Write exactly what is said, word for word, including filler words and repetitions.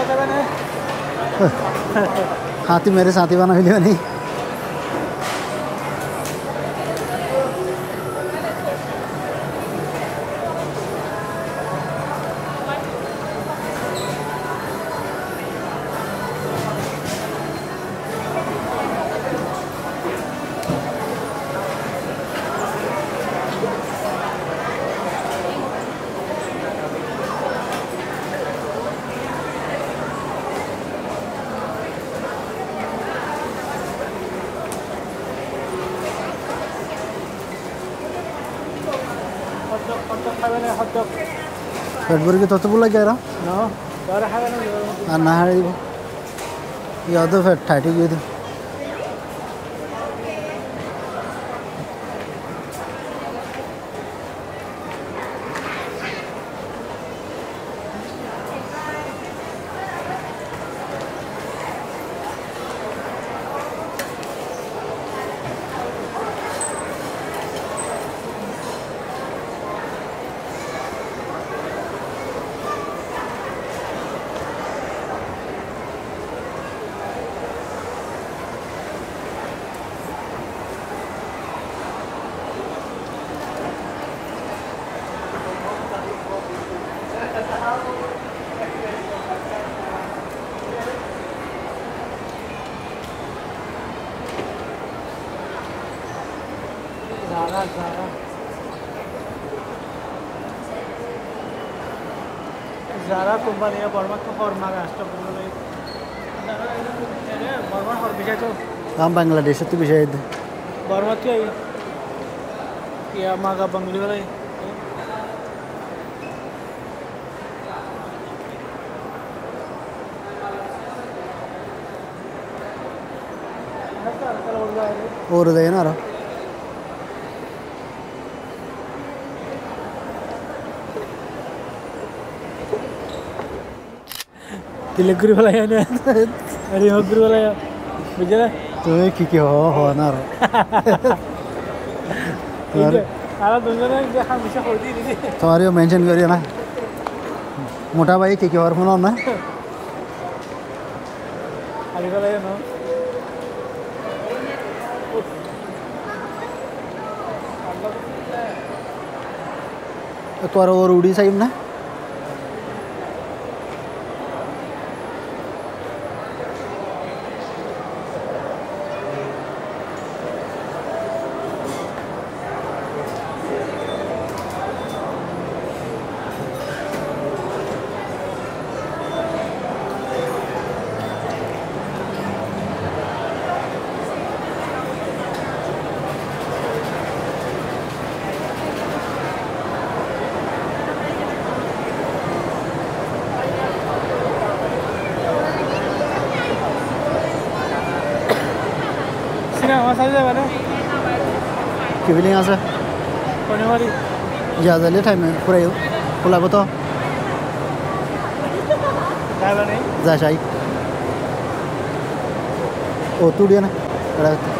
हाथी मेरे साथी बना मिले नहीं पेट भर के तो बोला क्या रहा ना ना है वो याद है फिर ठाटी गई थी Zara company Burma to Burma Rasta Burma or Bijato. I'm Bangladesh to Bijad. Burma Yamaga Bangladesh. Over the Yanara. तिलगुरु वाला है ना अरे होगुरु वाला है मुझे ना तुम्हें की क्या हो हो ना रो आला दुनिया में क्या हमेशा होती नहीं तुम्हारे को मेंशन करिए ना मोटा भाई की क्या और होना ना अरे वाला है ना तो और और उड़ी साइड ना Pavilion asa kone wari ज़्यादा लेट है मैं पूरा खुला बताओ ज़्यादा नहीं ज़्यादा शाही ओ तू दिया ना